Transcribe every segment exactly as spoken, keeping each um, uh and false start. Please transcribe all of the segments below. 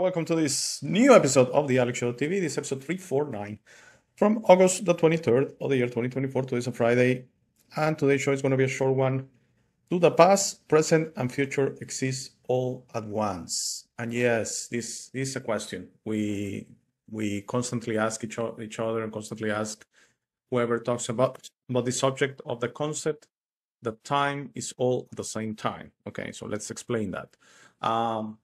welcome to this new episode of the Alex Show T V. This is episode three forty-nine from August the twenty-third of the year twenty twenty-four. Today's a Friday, and today's show is going to be a short one. Do the past, present, and future exist all at once? And yes, this, this is a question we we constantly ask each, each other and constantly ask whoever talks about, about the subject of the concept that time is all at the same time. Okay, so let's explain that. Um,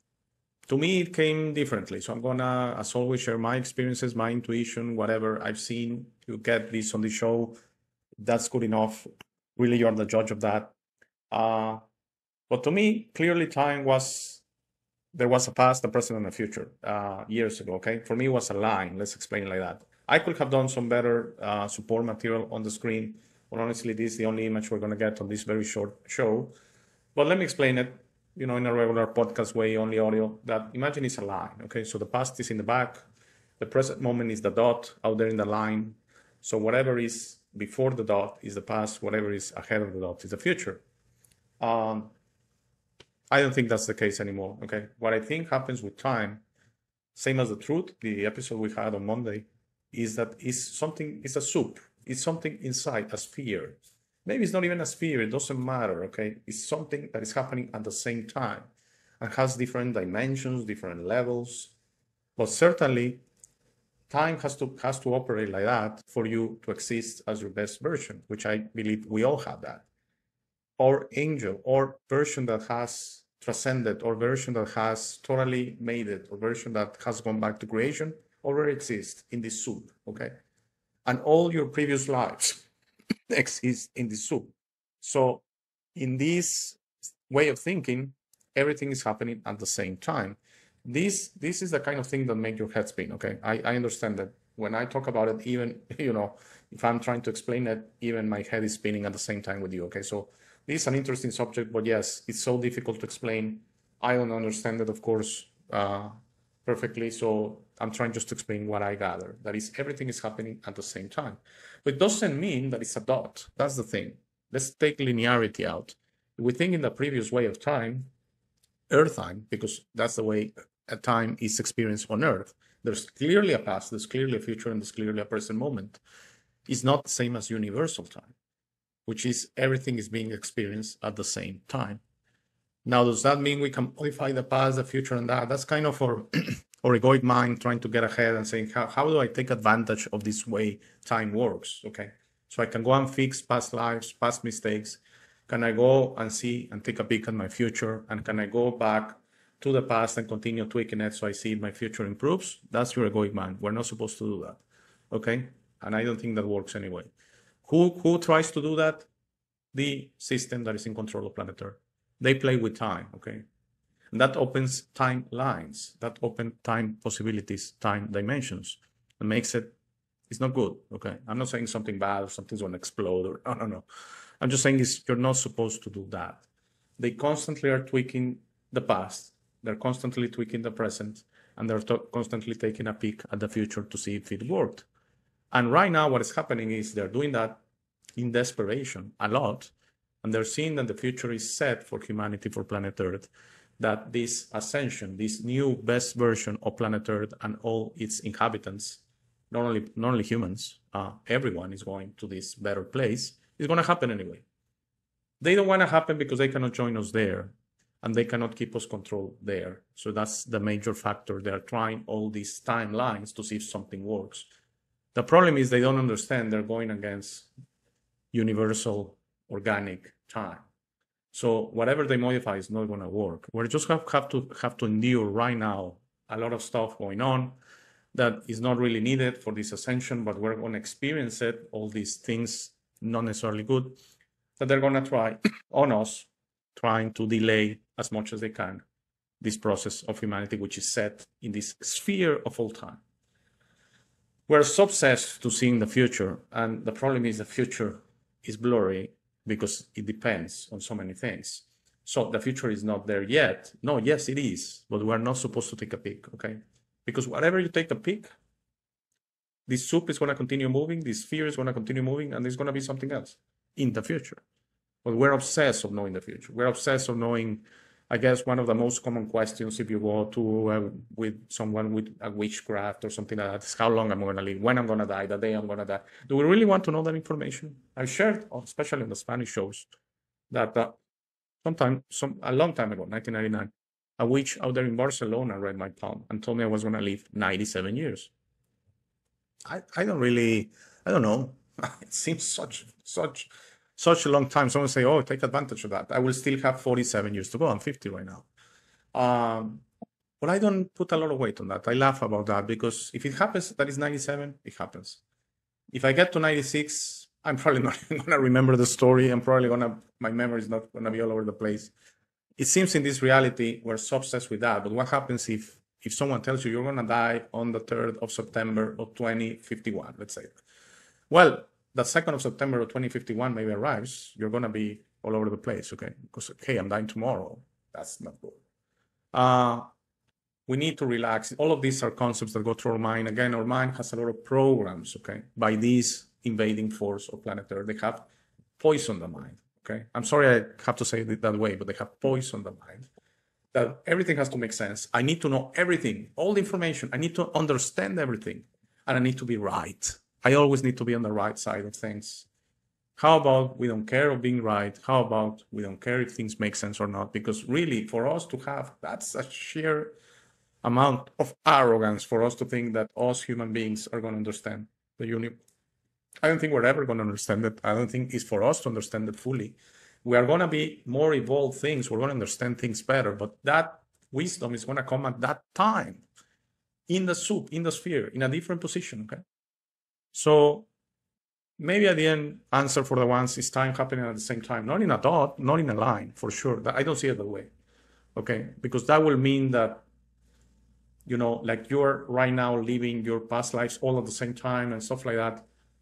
To me, it came differently. So I'm gonna, as always, share my experiences, my intuition, whatever I've seen. You get this on the show. That's good enough. Really, you're the judge of that. Uh, but to me, clearly time was, there was a past, a present, and a future uh, years ago, okay? For me, it was a line. Let's explain it like that. I could have done some better uh, support material on the screen. But honestly, this is the only image we're gonna get on this very short show. But let me explain it. You know, in a regular podcast way, only audio, that imagine it's a line, okay? So the past is in the back, the present moment is the dot out there in the line. So whatever is before the dot is the past, whatever is ahead of the dot is the future. Um, I don't think that's the case anymore, okay? What I think happens with time, same as the truth, the episode we had on Monday, is that it's something, it's a soup, it's something inside, a sphere. Maybe it's not even a sphere, it doesn't matter, okay? It's something that is happening at the same time and has different dimensions, different levels. But certainly, time has to, has to operate like that for you to exist as your best version, which I believe we all have that. Or angel, or version that has transcended, or version that has totally made it, or version that has gone back to creation, already exists in this soup, okay? And all your previous lives exist in the soup. So in this way of thinking, everything is happening at the same time. This this is the kind of thing that makes your head spin, okay? I, I understand that when I talk about it, even, you know, if I'm trying to explain it, even my head is spinning at the same time with you, okay? So this is an interesting subject, but yes, it's so difficult to explain. I don't understand it, of course, uh, perfectly. So I'm trying just to explain what I gather. That is, everything is happening at the same time. But it doesn't mean that it's a dot. That's the thing. Let's take linearity out. We think in the previous way of time, Earth time, because that's the way a time is experienced on Earth. There's clearly a past, there's clearly a future, and there's clearly a present moment. It's not the same as universal time, which is everything is being experienced at the same time. Now, does that mean we can modify the past, the future, and that? That's kind of for our egoic mind trying to get ahead and saying, how, how do I take advantage of this way time works, okay? So I can go and fix past lives, past mistakes. Can I go and see and take a peek at my future? And can I go back to the past and continue tweaking it so I see my future improves? That's your egoic mind. We're not supposed to do that, okay? And I don't think that works anyway. Who, who tries to do that? The system that is in control of planet Earth. They play with time, okay? And that opens time lines, that open time possibilities, time dimensions, and makes it, it's not good, okay? I'm not saying something bad or something's gonna explode or, I don't know. I'm just saying is you're not supposed to do that. They constantly are tweaking the past, they're constantly tweaking the present, and they're constantly taking a peek at the future to see if it worked. And right now what is happening is they're doing that in desperation a lot, and they're seeing that the future is set for humanity, for planet Earth, that this ascension, this new best version of planet Earth and all its inhabitants, not only, not only humans, uh, everyone is going to this better place, is going to happen anyway. They don't want to happen because they cannot join us there, and they cannot keep us controlled there. So that's the major factor. They're trying all these timelines to see if something works. The problem is they don't understand they're going against universal organic time. So whatever they modify is not going to work. We just have, have to have to endure right now a lot of stuff going on that is not really needed for this ascension, but we're going to experience it, all these things, not necessarily good, that they're going to try on us, trying to delay as much as they can this process of humanity, which is set in this sphere of all time. We're so obsessed to seeing the future, and the problem is the future is blurry, because it depends on so many things. So the future is not there yet. No, yes, it is, but we're not supposed to take a peek, okay? Because whatever you take a peek, this soup is going to continue moving, this sphere is going to continue moving, and there's going to be something else in the future. But we're obsessed of knowing the future. We're obsessed of knowing I guess one of the most common questions if you go to uh, with someone with a witchcraft or something like that is how long I'm going to live, when I'm going to die, the day I'm going to die. Do we really want to know that information? I shared, especially on the Spanish shows, that uh, sometime, some a long time ago, nineteen ninety-nine, a witch out there in Barcelona read my palm and told me I was going to live ninety-seven years. I, I don't really, I don't know. It seems such, such, such a long time. Someone say, oh, take advantage of that. I will still have forty-seven years to go. I'm fifty right now. Um, but I don't put a lot of weight on that. I laugh about that because if it happens that is ninety-seven, it happens. If I get to ninety-six, I'm probably not going to remember the story. I'm probably going to, my memory is not going to be all over the place. It seems in this reality, we're so obsessed with that. But what happens if, if someone tells you you're going to die on the third of September of twenty fifty-one, let's say? Well, the second of September of twenty fifty-one maybe arrives, you're going to be all over the place, okay? Because, okay, I'm dying tomorrow. That's not good. Uh, we need to relax. All of these are concepts that go through our mind. Again, our mind has a lot of programs, okay, by these invading force of planet Earth. They have poisoned the mind, okay? I'm sorry I have to say it that way, but they have poisoned the mind. That everything has to make sense. I need to know everything, all the information. I need to understand everything, and I need to be right. I always need to be on the right side of things. How about we don't care of being right? How about we don't care if things make sense or not? Because really, for us to have, that's a sheer amount of arrogance for us to think that us human beings are going to understand the universe. I don't think we're ever going to understand it. I don't think it's for us to understand it fully. We are going to be more evolved things. We're going to understand things better. But that wisdom is going to come at that time, in the soup, in the sphere, in a different position, okay? So maybe at the end, answer for the ones is time happening at the same time, not in a dot, not in a line, for sure. I don't see it that way, okay? Because that will mean that, you know, like you're right now living your past lives all at the same time and stuff like that.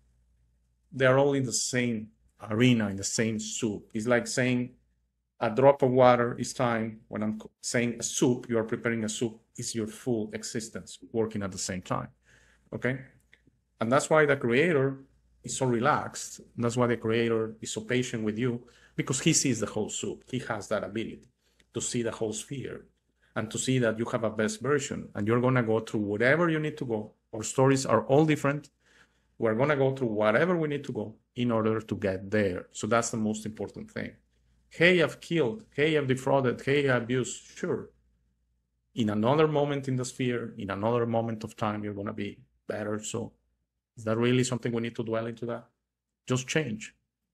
They're all in the same arena, in the same soup. It's like saying a drop of water is time. When I'm saying a soup, you are preparing a soup, is your full existence working at the same time, okay? And that's why the creator is so relaxed. And that's why the creator is so patient with you, because he sees the whole soup. He has that ability to see the whole sphere and to see that you have a best version and you're going to go through whatever you need to go. Our stories are all different. We're going to go through whatever we need to go in order to get there. So that's the most important thing. Hey, I've killed. Hey, I've defrauded. Hey, I abused. Sure. In another moment in the sphere, in another moment of time, you're going to be better. So is that really something we need to dwell into that? Just change.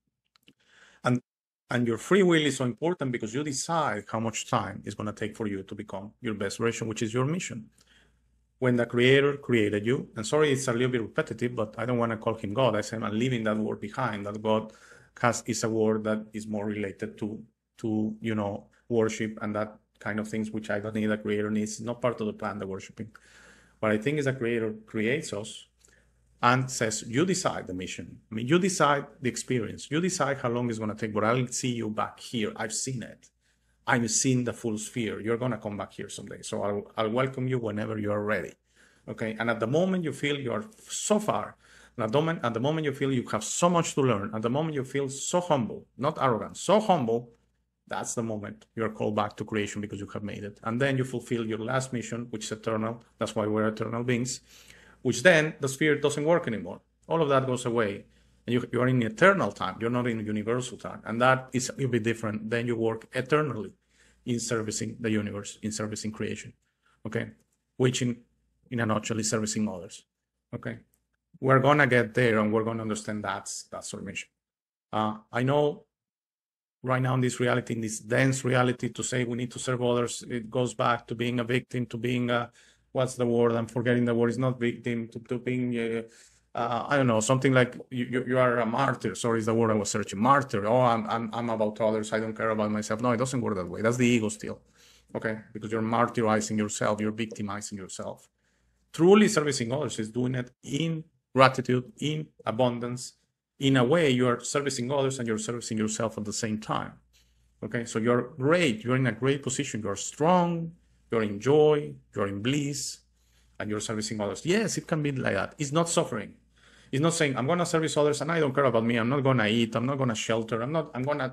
And, and your free will is so important because you decide how much time it's going to take for you to become your best version, which is your mission. When the creator created you, and sorry, it's a little bit repetitive, but I don't want to call him God. I say I'm leaving that word behind, that God has is a word that is more related to, to, you know, worship and that kind of things, which I don't think the creator needs. It's not part of the plan, the worshiping. What I think is the creator creates us and says, you decide the mission. I mean, you decide the experience. You decide how long it's going to take, but I'll see you back here. I've seen it. I've seen the full sphere. You're going to come back here someday. So I'll, I'll welcome you whenever you are ready. Okay. And at the moment you feel you are so far, and at the moment, at the moment you feel you have so much to learn, at the moment you feel so humble, not arrogant, so humble, that's the moment you're called back to creation because you have made it. And then you fulfill your last mission, which is eternal. That's why we're eternal beings, which then the sphere doesn't work anymore. All of that goes away. And you, you are in eternal time. You're not in universal time. And that is a little bit different. Then you work eternally in servicing the universe, in servicing creation, okay? Which in, in a nutshell is servicing others, okay? We're going to get there and we're going to understand that's, that's our mission. Uh, I know right now in this reality, in this dense reality, to say we need to serve others, it goes back to being a victim, to being a, what's the word? I'm forgetting the word. It's not victim, to, to being... Uh, Uh, I don't know, something like you, you, you are a martyr. Sorry, is the word I was searching. Martyr. Oh, I'm, I'm, I'm about others. I don't care about myself. No, it doesn't work that way. That's the ego still. Okay? Because you're martyrizing yourself. You're victimizing yourself. Truly servicing others is doing it in gratitude, in abundance. In a way, you are servicing others and you're servicing yourself at the same time. Okay? So you're great. You're in a great position. You're strong. You're in joy. You're in bliss. And you're servicing others. Yes, it can be like that. It's not suffering. It's not saying, I'm going to service others and I don't care about me. I'm not going to eat. I'm not going to shelter. I'm not, I'm going to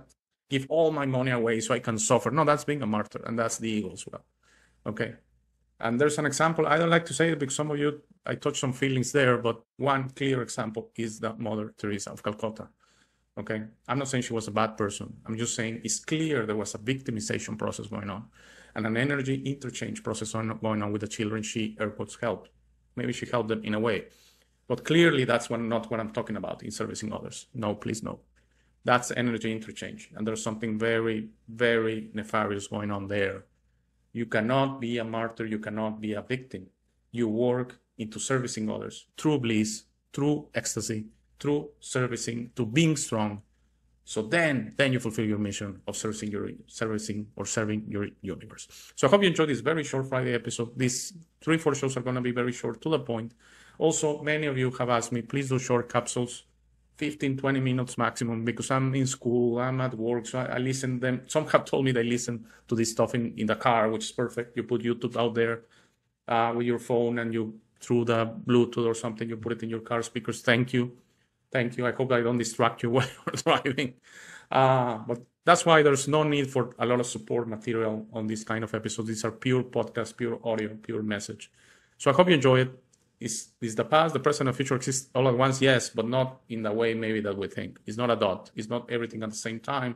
give all my money away so I can suffer. No, that's being a martyr, and that's the ego as well. Okay. And there's an example. I don't like to say it because some of you, I touched some feelings there, but one clear example is that Mother Teresa of Calcutta. Okay. I'm not saying she was a bad person. I'm just saying it's clear there was a victimization process going on and an energy interchange process going on with the children she, air quotes, helped. Maybe she helped them in a way. But clearly that's what, not what I'm talking about in servicing others. No, please no. That's energy interchange. And there's something very, very nefarious going on there. You cannot be a martyr. You cannot be a victim. You work into servicing others through bliss, through ecstasy, through servicing, to being strong. So then, then you fulfill your mission of servicing your, servicing or serving your universe. So I hope you enjoyed this very short Friday episode. These three, four shows are going to be very short, to the point. Also, many of you have asked me, please do short capsules, fifteen, twenty minutes maximum, because I'm in school, I'm at work, so I, I listen to them. Some have told me they listen to this stuff in, in the car, which is perfect. You put YouTube out there uh, with your phone and you, through the Bluetooth or something, you put it in your car speakers. Thank you. Thank you. I hope I don't distract you while you're driving. Uh, but that's why there's no need for a lot of support material on this kind of episodes. These are pure podcast, pure audio, pure message. So I hope you enjoy it. Is, is the past, the present, and future exist all at once? Yes, but not in the way maybe that we think. It's not a dot. It's not everything at the same time.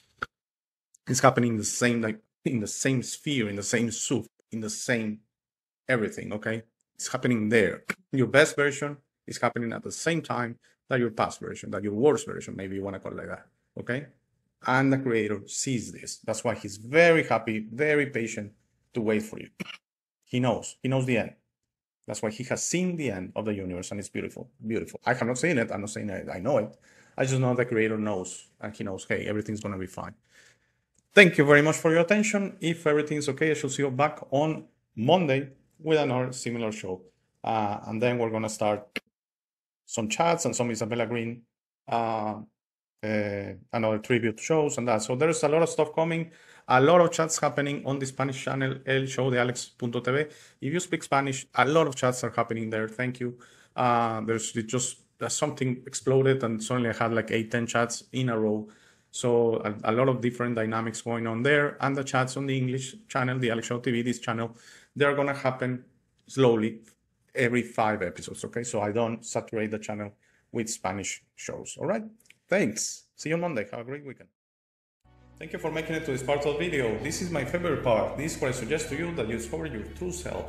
It's happening in the same, like in the same sphere, in the same soup, in the same everything, okay? It's happening there. Your best version is happening at the same time that your past version, that your worst version, maybe you want to call it like that, okay? And the creator sees this. That's why he's very happy, very patient to wait for you. He knows. He knows the end. That's why he has seen the end of the universe, and it's beautiful, beautiful. I have not seen it. I'm not saying I, I know it. I just know the creator knows, and he knows, hey, everything's going to be fine. Thank you very much for your attention. If everything's okay, I shall see you back on Monday with another similar show. Uh, and then we're going to start some chats and some Isabella Green, uh, uh, another tribute shows and that. So there's a lot of stuff coming. A lot of chats happening on the Spanish channel, El Show de Alex punto T V. If you speak Spanish, a lot of chats are happening there. Thank you. Uh, there's just there's something exploded, and suddenly I had like eight, ten chats in a row. So a, a lot of different dynamics going on there. And the chats on the English channel, the Alex Show T V, this channel, they're going to happen slowly every five episodes. Okay, so I don't saturate the channel with Spanish shows. All right. Thanks. See you on Monday. Have a great weekend. Thank you for making it to this part of the video. This is my favorite part. This is where I suggest to you that you discover your true self.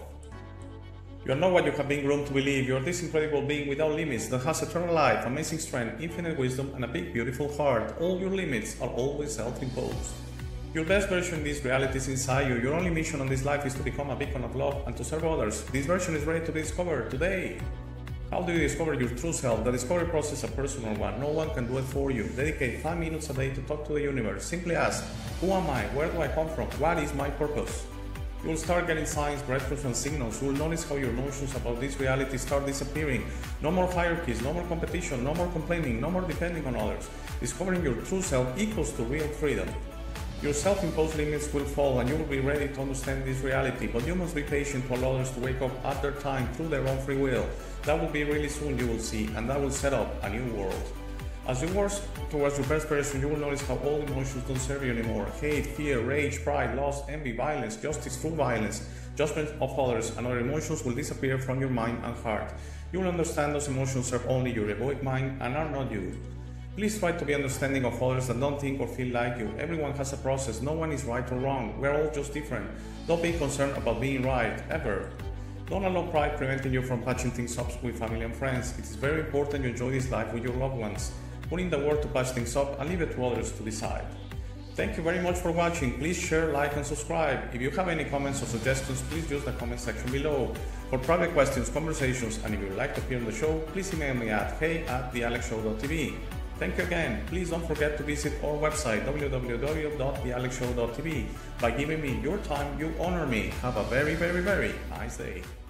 You are not what you have been groomed to believe. You are this incredible being without limits that has eternal life, amazing strength, infinite wisdom, and a big, beautiful heart. All your limits are always self-imposed. Your best version in this reality is inside you. Your only mission on this life is to become a beacon of love and to serve others. This version is ready to be discovered today. How do you discover your true self? The discovery process is a personal one. No one can do it for you. Dedicate five minutes a day to talk to the universe. Simply ask, who am I? Where do I come from? What is my purpose? You will start getting signs, breakthroughs, and signals. You will notice how your notions about this reality start disappearing. No more hierarchies, no more competition, no more complaining, no more depending on others. Discovering your true self equals to real freedom. Your self-imposed limits will fall and you will be ready to understand this reality, but you must be patient to allow others to wake up at their time through their own free will. That will be really soon, you will see, and that will set up a new world. As you work towards your best version, you will notice how all emotions don't serve you anymore. Hate, fear, rage, pride, lust, envy, violence, justice through violence, judgment of others, and other emotions will disappear from your mind and heart. You will understand those emotions serve only your egoic mind and are not you. Please try to be understanding of others that don't think or feel like you. Everyone has a process. No one is right or wrong. We're all just different. Don't be concerned about being right, ever. Don't allow pride preventing you from patching things up with family and friends. It is very important you enjoy this life with your loved ones. Put in the work to patch things up and leave it to others to decide. Thank you very much for watching. Please share, like, and subscribe. If you have any comments or suggestions, please use the comment section below. For private questions, conversations, and if you would like to appear on the show, please email me at hey at the alex show dot t v. Thank you again. Please don't forget to visit our website w w w dot the alex show dot t v. By giving me your time, you honor me. Have a very, very, very nice day.